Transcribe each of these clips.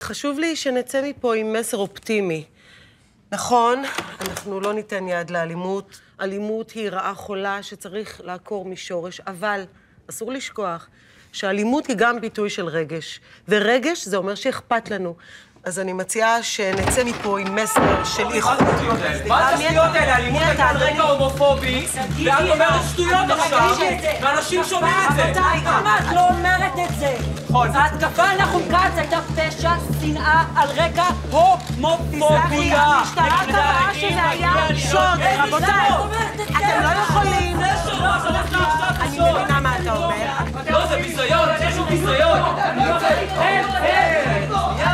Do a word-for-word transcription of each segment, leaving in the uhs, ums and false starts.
חשוב לי שנצא מפה עם מסר אופטימי. נכון, אנחנו לא ניתן יד לאלימות. אלימות היא רעה חולה שצריך לעקור משורש, אבל אסור לשכוח שאלימות היא גם ביטוי של רגש, ורגש זה אומר שאכפת לנו. אז אני מציעה שנצא מפה עם מסר של איכות. מה זה השטויות האלה? אלימות הייתה על רקע הומופובי, ואת אומרת שטויות עכשיו, ואנשים שומעים את זה. רבותיי, את לא אומרת את זה. ההתקפה על נחום כץ הייתה פשע שנאה על רקע הומופוביה. המשטרה קבעה שזה היה שוד. רבותיי, אתם לא יכולים... אני מבינה מה אתה אומר. לא, זה ביזיון, זה שהוא ביזיון. אין, אין.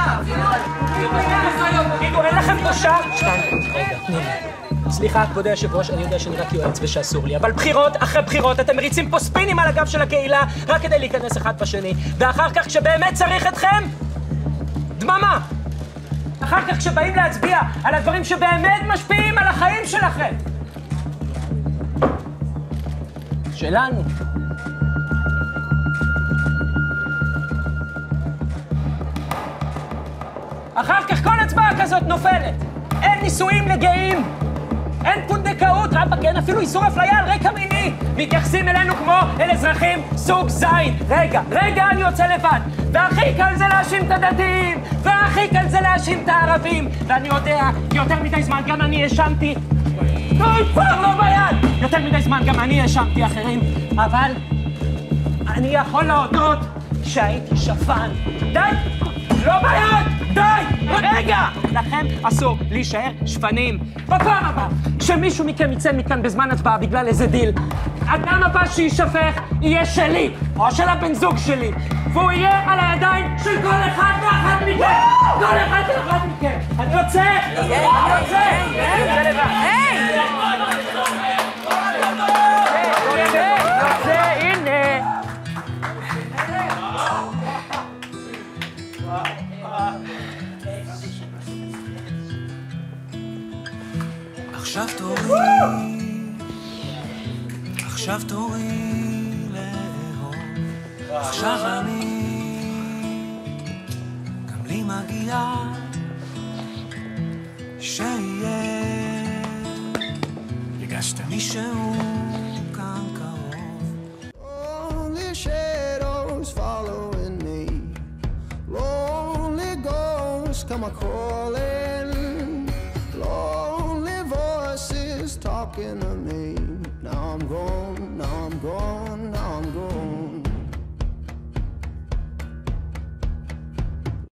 תגידו, אין לכם בושה? שתיים, סליחה, כבוד היושב ראש, אני יודע שאני רק יועץ ושאסור לי, אבל בחירות אחרי בחירות אתם מריצים פה ספינים על הגב של הקהילה רק כדי להיכנס אחד בשני, ואחר כך כשבאמת צריך אתכם, דממה. אחר כך כשבאים להצביע על הדברים שבאמת משפיעים על החיים שלכם. שלנו. אחר כך כל הצבעה כזאת נופלת. אין נישואים לגאים, אין פונדקאות, רבא, כן, אפילו איסור אפליה על רקע מיני. מתייחסים אלינו כמו אל אזרחים סוג זין. רגע, רגע, אני יוצא לבד. והכי קל זה להאשים את הדתיים, והכי קל זה להאשים את הערבים. ואני יודע, יותר מדי זמן גם אני האשמתי. אוי, כבר לא ביד! יותר מדי זמן גם אני האשמתי אחרים. אבל אני יכול להודות שהייתי שפן. די! לא ביד! די! רגע! לכם אסור להישאר שפנים. בפעם הבאה, שמישהו מכם יצא מכאן בזמן הצבעה בגלל איזה דיל, הדם הבא שישפך יהיה שלי, או של הבן זוג שלי, והוא יהיה על הידיים של כל אחד ואחת מכם! כל אחד ואחת מכם! אני יוצא! אני יוצא! אני יוצא לבד! היי! יוצא, הנה! עכשיו תורי, עכשיו תורי לאהוב, עכשיו אני, גם לי מגיע שיהיה מישהו כאן קרוב. Only shadows following me, lonely ghosts come a-calling.